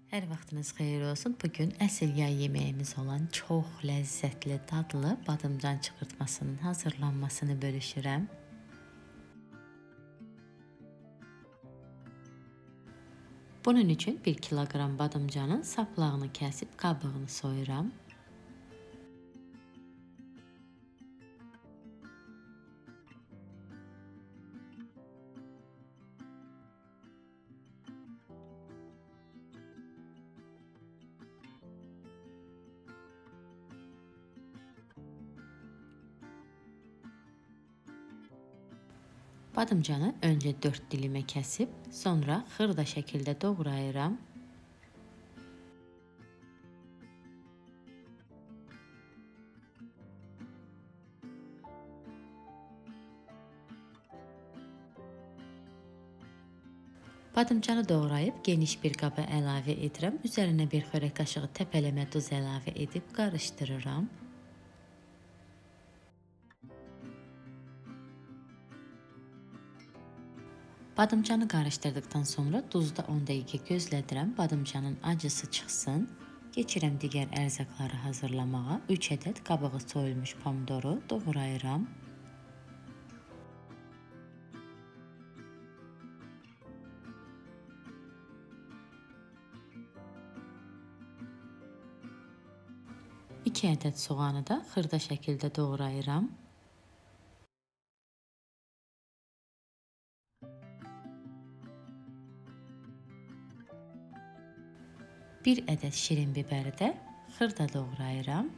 Hər vaxtınız xeyir olsun. Bugün əsl yay yeməyimiz olan çox ləzzətli, dadlı badımcan çıxırtmasının hazırlanmasını bölüşürəm. Bunun üçün 1 kiloqram badımcanın saplağını kəsib qabığını soyuram. Badımcanı öncə 4 dilimə kəsib, sonra xırda şəkildə doğrayıram. Badımcanı doğrayıb geniş bir qaba əlavə edirəm. Üzərinə bir xörək qaşığı təpələmə duz əlavə edib qarışdırıram. Badımcanı qarışdırdıqdan sonra duzda 10 dəqiqə gözlədirəm. Badımcanın acısı çıxsın. Keçirəm digər ərzaqları hazırlamağa. 3 ədəd qabığı soyulmuş pomidoru doğrayıram. İki ədəd soğanı da xırda şəkildə doğrayıram. 1 ədəd şirin biberi də xırda doğrayıram.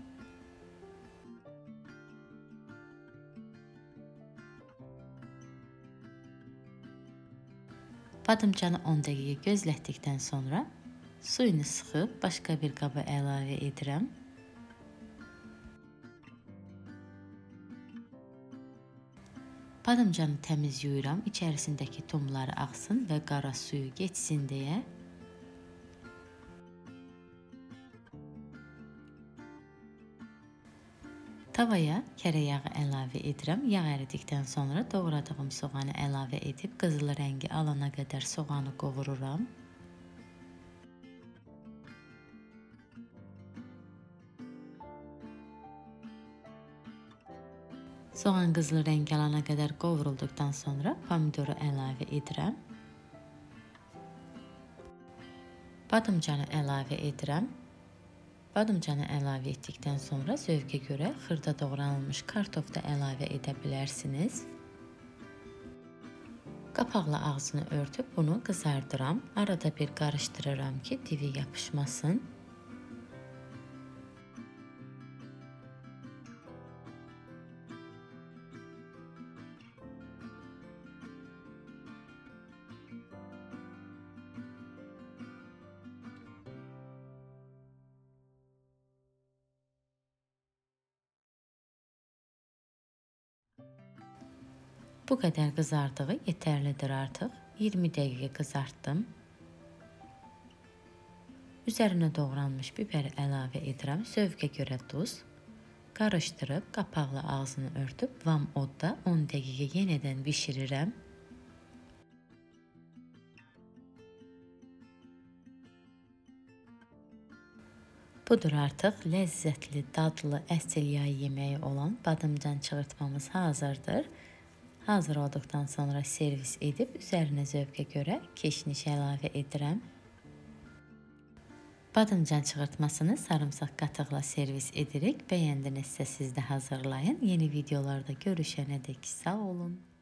Badımcanı 10 dəqiqə gözlətdikdən sonra suyunu sıxıb başqa bir qaba əlavə edirəm. Badımcanı təmiz yuyuram, içərisindəki tumları axsın və qara suyu geçsin deyə. Tavaya kərə yağı əlavə edirəm. Yağ əridikdən sonra doğradığım soğanı əlavə edib qızıl rəngi alana qədər soğanı qovururam. Soğan qızıl rəngi alana qədər qovurulduqdan sonra pomidoru əlavə edirəm. Badımcanı əlavə edirəm. Badımcanı əlavə etdikdən sonra zövqə görə xırda doğranılmış kartof da əlavə edə bilərsiniz. Qapaqla ağzını örtüb bunu qızardıram. Arada bir qarışdırıram ki, divi yapışmasın. Bu qədər qızardığı yetərlidir artıq. 20 dəqiqə qızartdım. Üzərinə doğranmış biberi əlavə edirəm. Zövqə görə duz. Qarışdırıb qapaqla ağzını örtüb vam odda 10 dəqiqə yenidən bişirirəm. Budur artıq ləzzətli, dadlı, əsl yay yeməyi olan badımcan çığırtmamız hazırdır. Hazır olduqdan sonra servis edib üzərinə zövqə görə keşniş əlavə edirəm. Badımcan çığırtmasını sarımsaq qatıqla servis edirik. Bəyəndinizsə siz də hazırlayın. Yeni videolarda görüşənədək sağ olun.